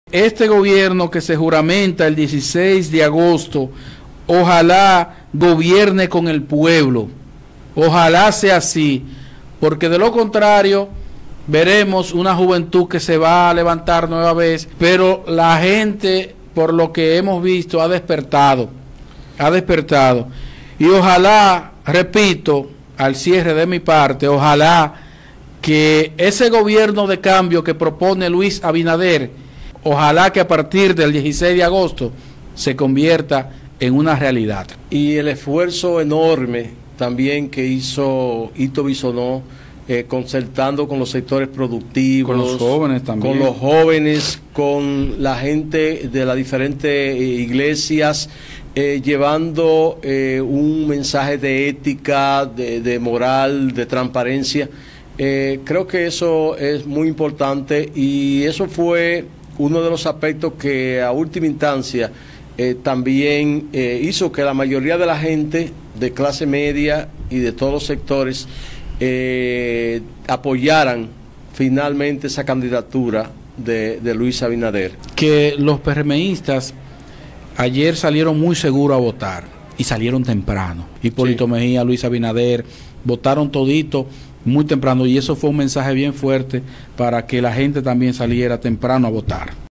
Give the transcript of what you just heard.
Este gobierno que se juramenta el 16 de agosto, ojalá gobierne con el pueblo. Ojalá sea así, porque de lo contrario veremos una juventud que se va a levantar nueva vez, pero la gente, por lo que hemos visto, ha despertado. Y ojalá, repito, al cierre de mi parte, ojalá que ese gobierno de cambio que propone Luis Abinader, ojalá que a partir del 16 de agosto se convierta en una realidad. Y el esfuerzo enorme también que hizo Ito Bisonó, concertando con los sectores productivos, con los jóvenes también, con los jóvenes, con la gente de las diferentes iglesias, llevando un mensaje de ética, de moral, de transparencia. Creo que eso es muy importante y eso fue uno de los aspectos que a última instancia también hizo que la mayoría de la gente de clase media y de todos los sectores apoyaran finalmente esa candidatura de Luis Abinader. Que los PRMistas ayer salieron muy seguros a votar y salieron temprano. Hipólito Mejía, Luis Abinader, votaron todito muy temprano y eso fue un mensaje bien fuerte para que la gente también saliera temprano a votar.